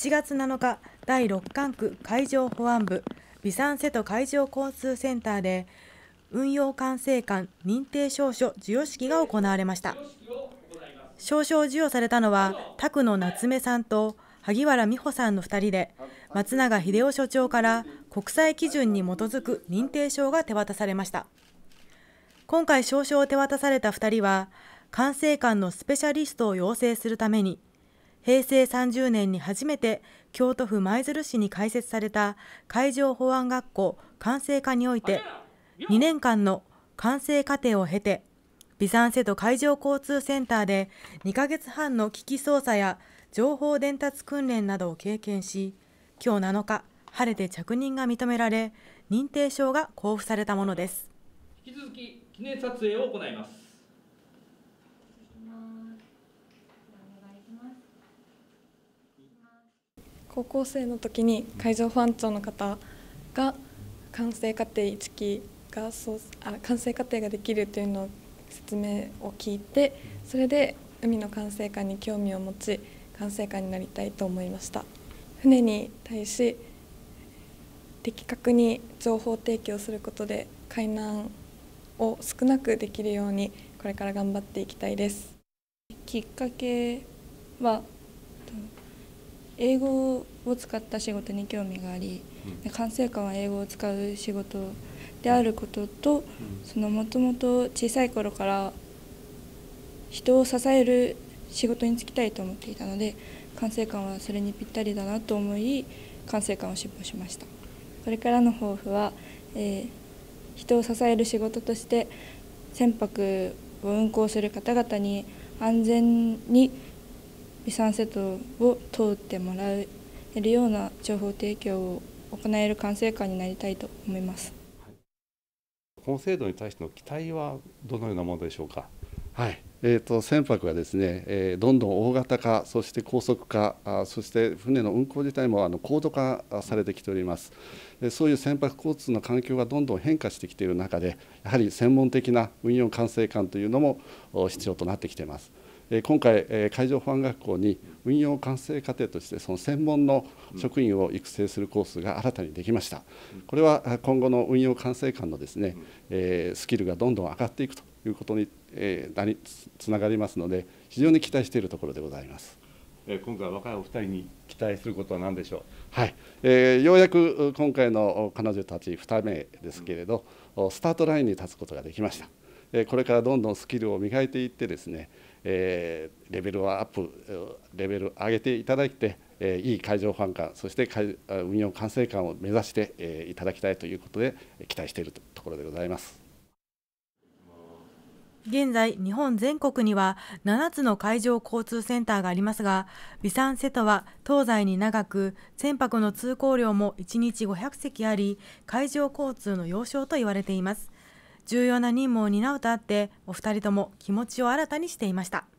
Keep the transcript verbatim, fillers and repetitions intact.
ちがつなのか、だいろっかんく海上保安部備産瀬戸海上交通センターで運用管制官認定証書授与式が行われました。証書を授与されたのは宅野夏目さんと萩原美穂さんのふたりで、松永秀夫所長から国際基準に基づく認定証が手渡されました。今回証書を手渡されたふたりは、管制官のスペシャリストを養成するために、へいせいさんじゅうねんに初めて京都府舞鶴市に開設された海上保安学校管制課において、にねんかんの管制課程を経て、備産瀬戸海上交通センターでにかげつはんの機器操作や情報伝達訓練などを経験し、今日なのか、晴れて着任が認められ、認定証が交付されたものです。 引き続き記念撮影を行います。 高校生の時に海上保安庁の方が管制課程いっきがそうあ管制課程ができるというのを説明を聞いて、それで海の管制官に興味を持ち、管制官になりたいと思いました。船に対し的確に情報提供することで海難を少なくできるようにこれから頑張っていきたいです。 きっかけは英語を使った仕事に興味があり、管制官は英語を使う仕事であることと、そのもともと小さい頃から人を支える仕事に就きたいと思っていたので、管制官はそれにぴったりだなと思い、管制官を志望しました。これからの抱負は、えー、人を支える仕事として船舶を運航する方々に安全に備産瀬戸を通ってもらえるような情報提供を行える管制官になりたいと思います。 この制度に対しての期待はどのようなものでしょうか。はい、えー、と船舶がですね、えー、どんどん大型化、そして高速化、あそして船の運航自体もあの高度化されてきております。でそういう船舶交通の環境がどんどん変化してきている中で、やはり専門的な運用管制官というのも必要となってきています。今回、海上保安学校に運用管制課程としてその専門の職員を育成するコースが新たにできました。これは今後の運用管制官のですね、スキルがどんどん上がっていくということにつながりますので、非常に期待しているところでございます。 今回、若いお二人に期待することは何でしょう。 はい、えー、ようやく今回の彼女たちにめですけれど、スタートラインに立つことができました。これからどんどんスキルを磨いていってですね、えー、レベルをアップ、レベル上げていただいて、えー、いい海上保安官、そして運用管制官を目指して、えー、いただきたいということで期待しているところでございます。 現在、日本全国にはななつの海上交通センターがありますが、備産瀬戸は東西に長く、船舶の通行量もいちにちごひゃくせきあり、海上交通の要衝と言われています。重要な任務を担うとあって、お二人とも気持ちを新たにしていました。